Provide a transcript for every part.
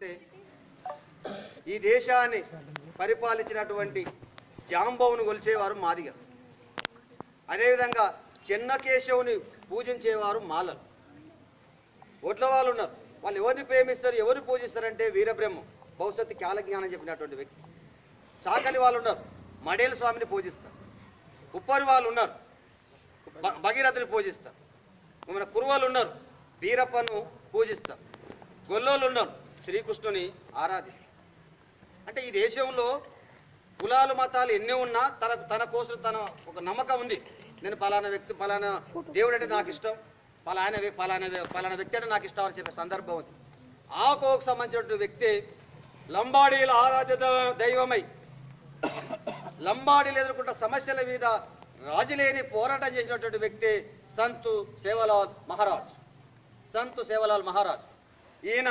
తీసుకుంటే ఈ దేశాన్ని పరిపాలించినటువంటి జాంబవును కొలిచేవారు మాదిగ. అదేవిధంగా చెన్నకేశవుని పూజించేవారు మాలలు. ఒట్ల వాళ్ళు ఉన్నారు. వాళ్ళు ఎవరిని ప్రేమిస్తారు, ఎవరిని పూజిస్తారంటే వీరబ్రహ్మం, భవిష్యత్తు కాలజ్ఞానం చెప్పినటువంటి వ్యక్తి. చాకలి వాళ్ళు ఉన్నారు, మడేల స్వామిని పూజిస్తారు. ఉప్పరి వాళ్ళు ఉన్నారు, భగీరథుని పూజిస్తారు. మన కురువలు ఉన్నారు, వీరప్పను పూజిస్తారు. గొల్లోళ్ళు ఉన్నారు, శ్రీకృష్ణుని ఆరాధిస్తారు. అంటే ఈ దేశంలో కులాలు మతాలు ఎన్ని ఉన్నా తన కోసం తన ఒక నమ్మకం ఉంది. నేను పలానా వ్యక్తి, పలానా దేవుడు అంటే నాకు ఇష్టం, పలానా వ్యక్తి అంటే నాకు ఇష్టం అని చెప్పే సందర్భం ఉంది. ఆ కోకు సంబంధించిన వ్యక్తి లంబాడీల ఆరాధ్య దైవమై లంబాడీలు ఎదుర్కొంటున్న సమస్యల మీద రాజులేని పోరాటం చేసినటువంటి వ్యక్తి సంతు సేవలాల్ మహారాజ్. సంతు సేవలాల్ మహారాజ్ ఈయన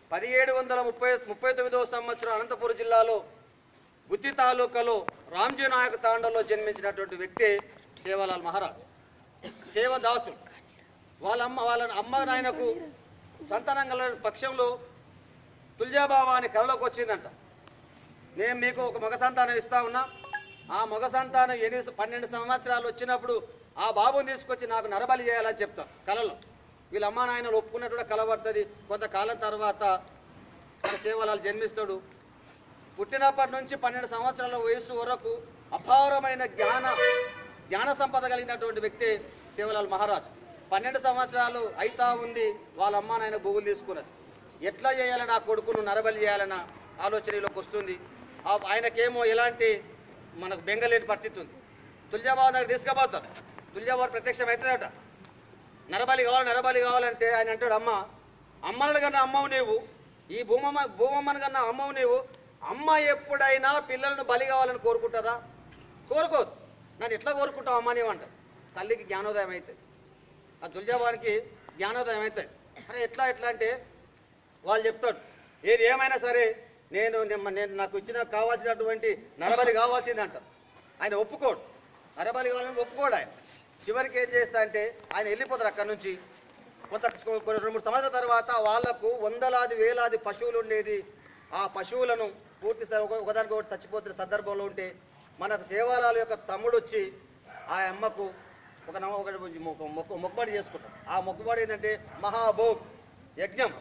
1739వ సంవత్సరం అనంతపురం జిల్లాలో బుద్ధి తాలూకాలో రామ్జీ నాయక్ తాండలో జన్మించినటువంటి వ్యక్తి సేవలాల్ మహారాజ్. సేవదాసు వాళ్ళ అమ్మ నాయనకు సంతానం గల పక్షంలో తుల్జాబాబా అని కళలోకి వచ్చిందంట. నేను మీకు ఒక మగ సంతానం ఇస్తా ఉన్నా, ఆ మగ సంతానం 12 సంవత్సరాలు వచ్చినప్పుడు ఆ బాబుని తీసుకొచ్చి నాకు నరబలి చేయాలని చెప్తాను కళలో. వీళ్ళ అమ్మ నాయనలు ఒప్పుకున్నట్టు కళ పడుతుంది. కొంతకాలం తర్వాత సేవలాల్ జన్మిస్తాడు. పుట్టినప్పటి నుంచి 12 సంవత్సరాల వయసు వరకు అపారమైన జ్ఞాన సంపద కలిగినటువంటి వ్యక్తి సేవలాల్ మహారాజ్. 12 సంవత్సరాలు అయితా ఉంది, వాళ్ళ అమ్మ నాయన భూములు తీసుకున్నది. ఎట్లా చేయాలని ఆ కొడుకును నరబలి చేయాలన్న ఆలోచనలోకి వస్తుంది. ఆయనకేమో ఎలాంటి మనకు బెంగలేని పరిస్థితి ఉంది. తుల్జాబాబు దగ్గర తీసుకుపోతారు. తుల్జాబాబు ప్రత్యక్షం అవుతుందట. నరబలి కావాలంటే ఆయన అంటాడు, అమ్మను కన్నా అమ్మవు నీవు, ఈ భూమమ్మను కన్నా అమ్మవు నీవు. అమ్మ ఎప్పుడైనా పిల్లలను బలి కావాలని కోరుకుంటుందా? కోరుకోదు. నన్ను ఎట్లా కోరుకుంటావు అమ్మ నీవంట. తల్లికి జ్ఞానోదయం అవుతుంది, ఆ తుల్జాబానికి జ్ఞానోదయం అవుతుంది. అరే ఎట్లా అంటే వాళ్ళు చెప్తాడు, ఏది ఏమైనా సరే నేను నాకు కావాల్సినటువంటి నరబలి కావాల్సింది అంటారు. ఆయన ఒప్పుకోడు, నరబలి కావాలని ఒప్పుకోడు. ఆయన చివరికి ఏం చేస్తా అంటే ఆయన వెళ్ళిపోతారు అక్కడి నుంచి. కొంత 2-3 సంవత్సరాల తర్వాత వాళ్లకు వందలాది వేలాది పశువులు ఉండేది. ఆ పశువులను పూర్తి ఒకదానికి ఒకటి చచ్చిపోతున్న సందర్భంలో ఉంటే మనకు సేవలాల్ యొక్క తమ్ముడు వచ్చి ఆ అమ్మకు మొక్కుబడి చేసుకుంటాం. ఆ మొక్కుబడి ఏంటంటే మహాభోగ్ యజ్ఞం.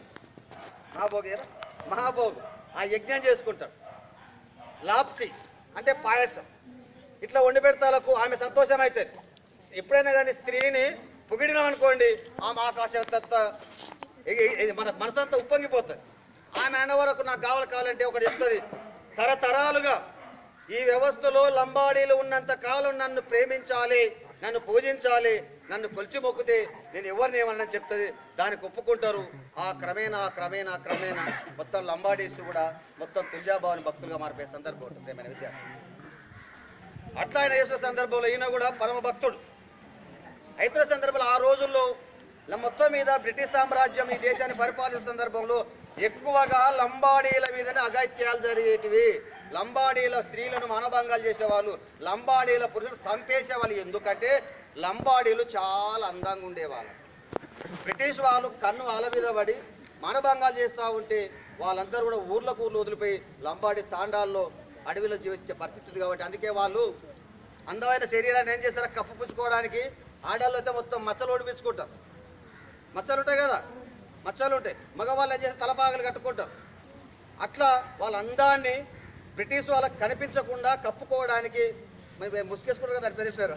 మహాభోగ్ ఆ యజ్ఞం చేసుకుంటాడు. లాప్సి అంటే పాయసం ఇట్లా వండి పెడతాలకు ఆమె సంతోషం అవుతుంది. ఎప్పుడైనా కానీ స్త్రీని పొగిడినాం అనుకోండి, ఆమె ఆకాశం మన మనసంతా ఉప్పొంగిపోతుంది. ఆమె అన్న వరకు నాకు కావాలంటే ఒకటి చెప్తుంది, తరతరాలుగా ఈ వ్యవస్థలో లంబాడీలు ఉన్నంత కాలం నన్ను ప్రేమించాలి, నన్ను పూజించాలి, నన్ను కొలిచి మొక్కితే నేను ఎవరిని ఏమన్నా చెప్తుంది. దానికి ఒప్పుకుంటారు. ఆ క్రమేణా మొత్తం లంబాడీస్ కూడా మొత్తం తుల్జాబాబుని భక్తులుగా మారిపోయే సందర్భం ఉంటుంది. ప్రేమైన విద్యార్థి అట్లా ఆయన చేసిన సందర్భంలో ఈయన కూడా పరమ భక్తుడు అయితే సందర్భంలో ఆ రోజుల్లో మొత్తం మీద బ్రిటిష్ సామ్రాజ్యం ఈ దేశాన్ని పరిపాలించిన సందర్భంలో ఎక్కువగా లంబాడీల మీదనే అఘాయిత్యాలు జరిగేటివి. లంబాడీల స్త్రీలను మానభంగాలు చేసేవాళ్ళు, లంబాడీల పురుషులు చంపేసేవాళ్ళు. ఎందుకంటే లంబాడీలు చాలా అందంగా ఉండేవాళ్ళు. బ్రిటిష్ వాళ్ళు కన్ను వాళ్ళ మీద పడి మానభంగాలు చేస్తూ ఉంటే వాళ్ళందరూ కూడా ఊర్లకు వదిలిపోయి లంబాడీ తాండాల్లో అడవిలో జీవించే పరిస్థితి ఉంది. కాబట్టి అందుకే వాళ్ళు అందమైన శరీరాన్ని ఏం చేస్తారో కప్పుపుచ్చుకోవడానికి ఆడాళ్ళు అయితే మొత్తం మచ్చలు ఓడిపించుకుంటారు. మచ్చలు ఉంటాయి కదా, మచ్చలు ఉంటాయి. మగవాళ్ళు ఏం చేస్తే తలపాగలు కట్టుకుంటారు. అట్లా వాళ్ళ అందాన్ని బ్రిటిష్ వాళ్ళకి కనిపించకుండా కప్పుకోవడానికి ముసుకేసుకుంటారు కదా, పేరు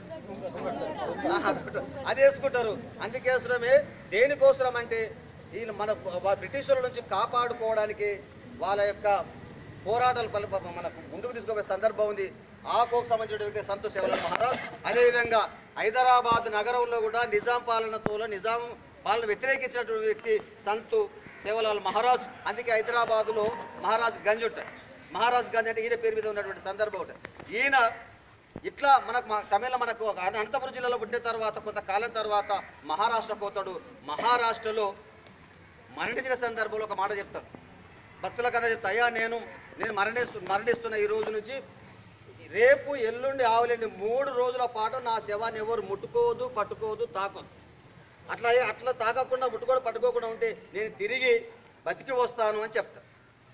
అది వేసుకుంటారు. అందుకోసమే దేనికోసం అంటే వీళ్ళు మన బ్రిటిష్ వాళ్ళ నుంచి కాపాడుకోవడానికి వాళ్ళ యొక్క పోరాటాలు మనకు ముందుకు తీసుకుపోయే సందర్భం ఉంది. ఆ కోకు సంబంధించిన వ్యక్తి సంతు సేవలాల్ మహారాజ్. అదేవిధంగా హైదరాబాద్ నగరంలో కూడా నిజాం పాలన వ్యతిరేకించినటువంటి వ్యక్తి సంతు సేవలాల్ మహారాజ్. అందుకే హైదరాబాదులో మహారాజ్ గంజ్ ఉంటాయి. మహారాజ్ గంజ్ అంటే ఈయన పేరు మీద ఉన్నటువంటి సందర్భం ఉంటుంది. ఈయన ఇట్లా మనకు అనంతపురం జిల్లాలో పుట్టిన తర్వాత కొంతకాలం తర్వాత మహారాష్ట్ర పోతాడు. మహారాష్ట్రలో మరణించిన సందర్భంలో ఒక మాట చెప్తాడు, భక్తుల కథ చెప్తా, అయ్యా నేను మరణిస్తున్న ఈ రోజు నుంచి రేపు ఎల్లుండి ఆవులేండి 3 రోజుల పాటు నా శవాన్ని ఎవరు ముట్టుకోవద్దు, పట్టుకోవద్దు, తాకొద్దు. అట్లా తాకకుండా ముట్టుకోవడం పట్టుకోకుండా ఉంటే నేను తిరిగి బతికి వస్తాను అని చెప్తాను.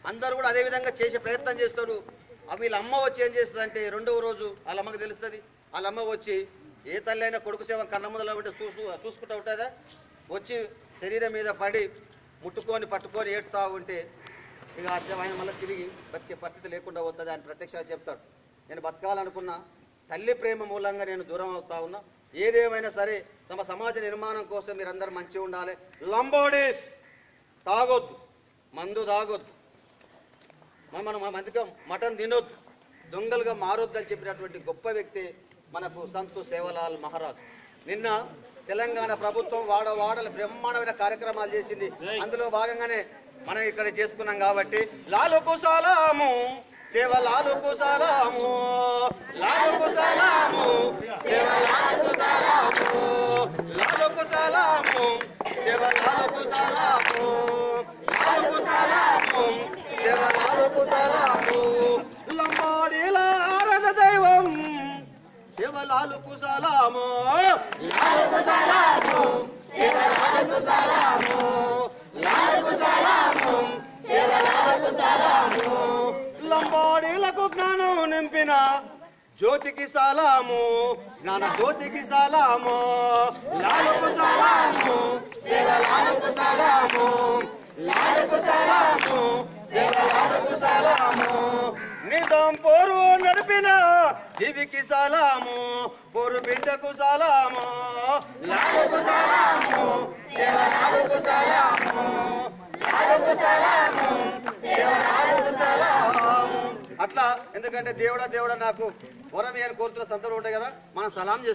అందరూ కూడా అదే విధంగా చేసే ప్రయత్నం చేస్తారు. వీళ్ళ అమ్మ వచ్చి ఏం చేస్తుంది అంటే రెండవ రోజు వాళ్ళ అమ్మకి తెలుస్తుంది. వాళ్ళ అమ్మ వచ్చి ఏ తల్లి అయినా కొడుకు సేవ కన్న ముందర ఉంటే చూసుకుంటూ ఉంటుందా, వచ్చి శరీరం మీద పడి ముట్టుకొని పట్టుకొని ఏడుస్తూ ఉంటే ఇక ఆ సేవ ఆయన మళ్ళీ తిరిగి బతికే పరిస్థితి లేకుండా పోతుంది అని ప్రత్యక్షంగా చెప్తాడు. నేను బతకాలనుకున్నా తల్లి ప్రేమ మూలంగా నేను దూరం అవుతా ఉన్నా. ఏదేమైనా సరే సమాజ నిర్మాణం కోసం మీరందరూ మంచిగా ఉండాలి. లంబోడీస్ తాగొద్దు, మందు తాగొద్దు, మనం మందిగా మటన్ తినొద్దు, దొంగలుగా మారొద్దు అని చెప్పినటువంటి గొప్ప వ్యక్తి మనకు సంతు సేవలాల్ మహారాజ్. నిన్న తెలంగాణ ప్రభుత్వం వాడల బ్రహ్మాండమైన కార్యక్రమాలు చేసింది. అందులో భాగంగానే మనం ఇక్కడ చేసుకున్నాం కాబట్టి లాలుకు సలాము సేవలాలుకు సలాము, లాలుకు సలాము సేవలాలుకు సలాము, లాలుకు సలాము సేవలాలుకు సలాము, లాలుకు సలాము సేవలాలుకు సలాము. లంబాడీల ఆరాధ దైవం సేవలాలుకు సలాము, లాలుకు సలాము సేవలాలుకు సలాము, లాలుకు సలాము సేవలాలుకు సలాము. లంబాడీలకు జ్ఞానం నింపిన జ్యోతికి సలాము, జ్ఞాన జ్యోతికి సలాము, లాలుకు సలాము సేవలాలుకు సలాము, లాలుకు సలాము సేవలాలుకు సలాము. నిజాం పోరు నడిపిన జీవికి సలాము, పోరు బిడ్డకు సలాము, లాలుకు సలాము సేవలాలుకు సలాము, లాలుకు సలాము సేవలాలుకు సలాము. అట్లా ఎందుకంటే దేవుడా నాకు వరం అని కోరుతున్న సందర్భం ఉంటాయి కదా, మనం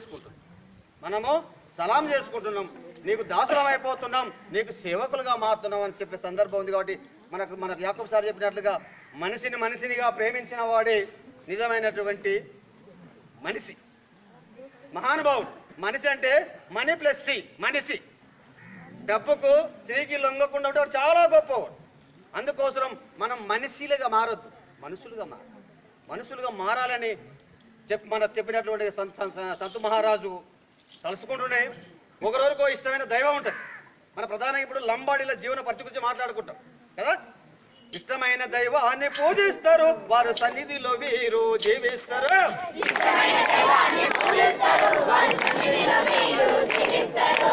సలాం చేసుకుంటున్నాం, నీకు దాసరం అయిపోతున్నాం, నీకు సేవకులుగా మారుతున్నాం అని చెప్పే సందర్భం ఉంది. కాబట్టి మన యాకూబ్ సార్ చెప్పినట్లుగా మనిషినిగా ప్రేమించిన వాడే నిజమైనటువంటి మనిషి, మహానుభావుడు. మనిషి అంటే మనీ ప్లస్ సి, మనిషి. డబ్బుకు స్త్రీకి లొంగకుండా ఉంటే చాలా గొప్పవాడు. అందుకోసం మనం మనిషిలుగా మారొద్దు, మనుషులుగా మారాలని చెప్పినటువంటి సంతు మహారాజు తలుసుకుంటూనే ఒకరోజుకో ఇష్టమైన దైవం ఉంటుంది. మన ప్రధానంగా ఇప్పుడు లంబాడీల జీవన పరిస్థితి గురించి మాట్లాడుకుంటాం కదా. ఇష్టమైన దైవాన్ని పూజిస్తారు, వారు సన్నిధిలో వీరు జీవిస్తారు. ఇష్టమైన దైవాన్ని పూజిస్తారు, వారి సన్నిధిలో వీరు జీవిస్తారు.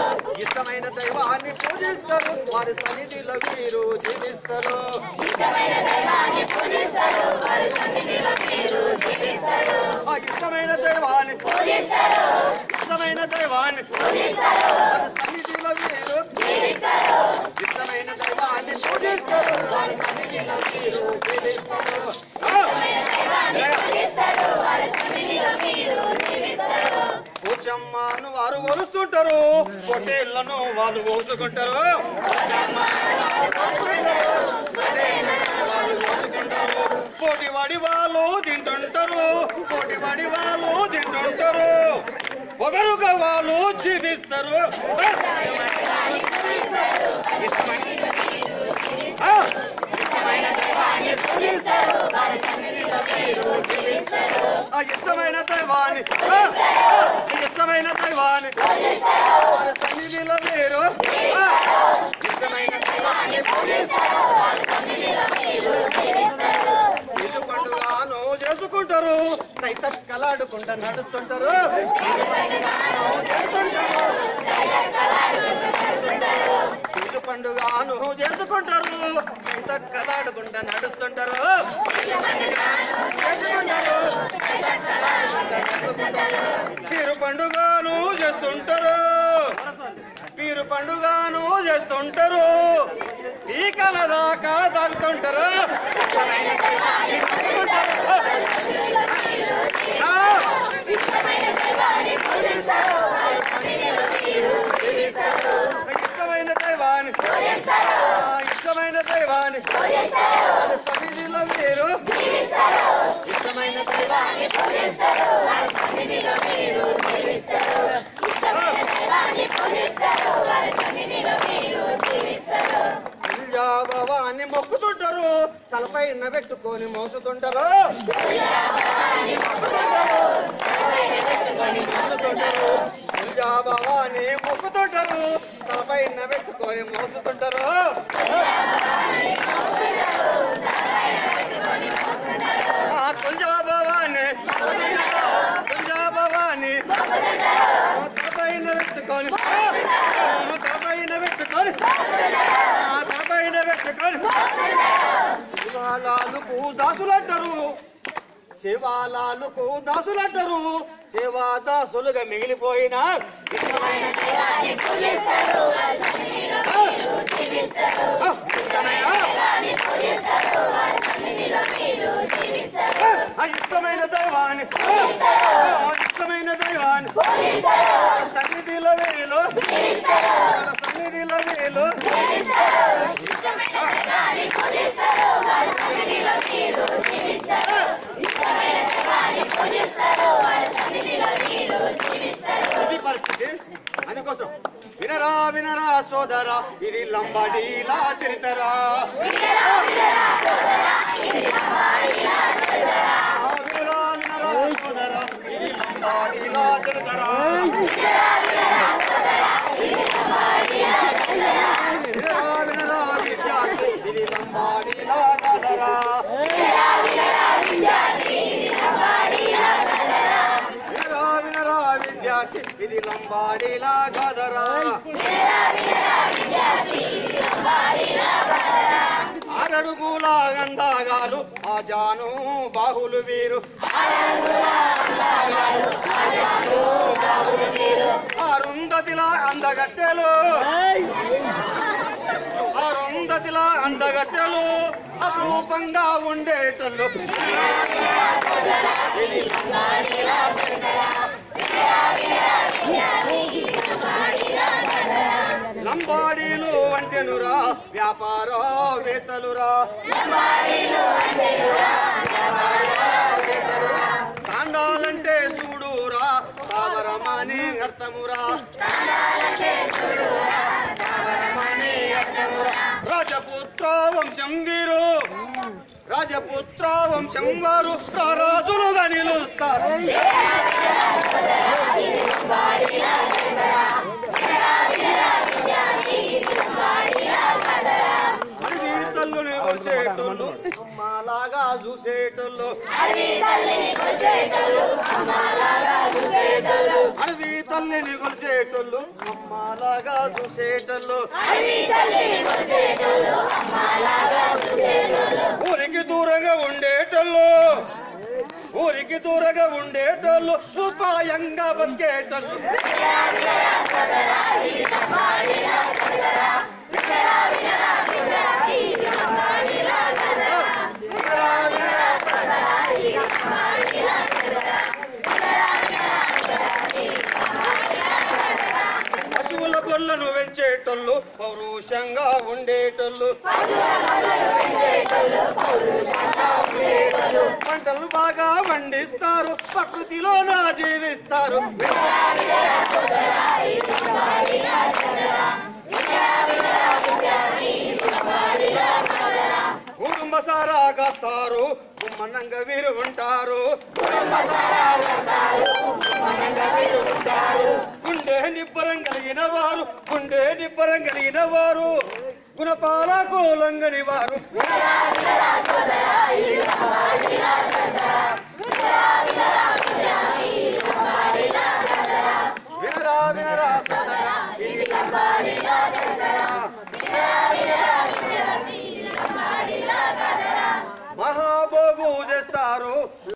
కూచమ్మను వారు కొలుస్తుంటారు, పొట్టేళ్లను వాళ్ళు కోసుకుంటారు. పోటీవాడి వాళ్ళు తింటుంటారు, పొగరుగా వాళ్ళు జీవిస్తారు. ఇష్టమైన దైవాన్ని సన్నిధిలో మీరు ఇల్లు పండుగను చేసుకుంటారు, కలాడుకుంటా నడుస్తుంటారు. ఇల్లు పండుగను చేసుకుంటారు, కలాడుకుంటా నడుస్తుంటారు. పీరు పండుగను చేస్తుంటారు, టీకల దాకా తాగుతుంటారు. ఇష్టమైన దైవాన్ని సన్నిధిలో మీరు భవాన్ని మొక్కుతుంటారు, తలపై పెట్టుకొని మోసుతుంటారు. భవాన్ని మొక్కుతుంటారు, తలపై పెట్టుకొని మోసుతుంటారు. సేవాలాలుకు దాసులంటారు, సేవాలాలుకు దాసులంటారు, సేవా దాసులుగా మిగిలిపోయిన ఇష్టమైన దైవాన్ని ఇష్టమైన దైవాన్ని సన్నిధిలో వేలు సన్నిధిలో వేలు ఇది పరిస్థితి. అందుకోసం వినరా వినరా సోదరా ఇది లంబాడీలా చరితరా, వినరా వినరా సోదరా ఇది లంబాడీలా చరితరా, వినరా వినరా విద్యార్థి ఇది లంబాడీలా కదరా, వినరా వినరా విద్యార్థి ఇది లంబాడీలా కదరా. ఆరడుగుల గంధాగాలు ఆ జాను బాహులు వీరు, అరుంధతిలా అందగత్తెలు అరుంధతిలా అందగత్తెలు అరూపంగా ఉండేటోళ్ళు, లంబాడీలు అంటేనురా వ్యాపారవేత్తలురా, తాండాలంటే చూడురా సావరమని అర్థమురా, రాజపుత్ర వంశం వీరు రాజపుత్ర వంశం వారు రాజులుగా నిలుస్తారు, అడవి తల్లుని కొలిచేటోళ్ళు అమ్మలాగా చూసేటోళ్ళు, అడవి తల్లిని కొలిచేటోళ్ళు అమ్మలాగా చూసేటోళ్ళు, ఊరికి దూరంగా ఉండేటోళ్ళు ఉపాయంగా బతికేటోళ్ళు, పశువుల గొల్లను పెంచేటోళ్ళు పౌరుషంగా ఉండేటోళ్ళు, పంటలు బాగా పండిస్తారు ప్రకృతిలోన జీవిస్తారు, కుటుంబ సారా కాస్తారు గుమ్మనంగా వీరు ఉంటారు, గుండె నిబ్బరం కలిగిన వారు గుణపాల కోలంగని వారు, వినరా వినరా సోదరా ఇది లంబాడీలా చరితరా, మహాభోగు చేస్తారు